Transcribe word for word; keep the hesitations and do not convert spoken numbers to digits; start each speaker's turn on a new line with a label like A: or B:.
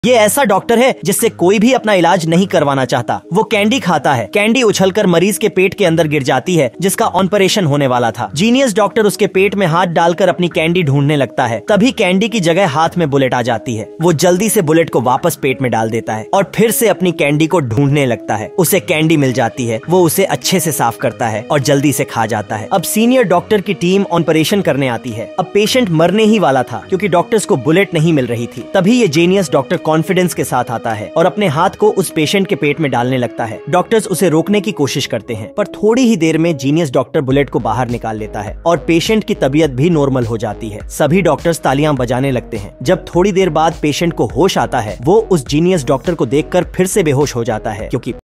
A: ये ऐसा डॉक्टर है जिससे कोई भी अपना इलाज नहीं करवाना चाहता। वो कैंडी खाता है। कैंडी उछलकर मरीज के पेट के अंदर गिर जाती है जिसका ऑपरेशन होने वाला था। जीनियस डॉक्टर उसके पेट में हाथ डालकर अपनी कैंडी ढूंढने लगता है। तभी कैंडी की जगह हाथ में बुलेट आ जाती है। वो जल्दी से बुलेट को वापस पेट में डाल देता है और फिर से अपनी कैंडी को ढूंढने लगता है। उसे कैंडी मिल जाती है। वो उसे अच्छे से साफ करता है और जल्दी से खा जाता है। अब सीनियर डॉक्टर की टीम ऑपरेशन करने आती है। अब पेशेंट मरने ही वाला था क्योंकि डॉक्टर्स को बुलेट नहीं मिल रही थी। तभी ये जीनियस डॉक्टर कॉन्फिडेंस के साथ आता है और अपने हाथ को उस पेशेंट के पेट में डालने लगता है। डॉक्टर्स उसे रोकने की कोशिश करते हैं पर थोड़ी ही देर में जीनियस डॉक्टर बुलेट को बाहर निकाल लेता है और पेशेंट की तबीयत भी नॉर्मल हो जाती है। सभी डॉक्टर्स तालियां बजाने लगते हैं। जब थोड़ी देर बाद पेशेंट को होश आता है वो उस जीनियस डॉक्टर को देखकर फिर से बेहोश हो जाता है क्योंकि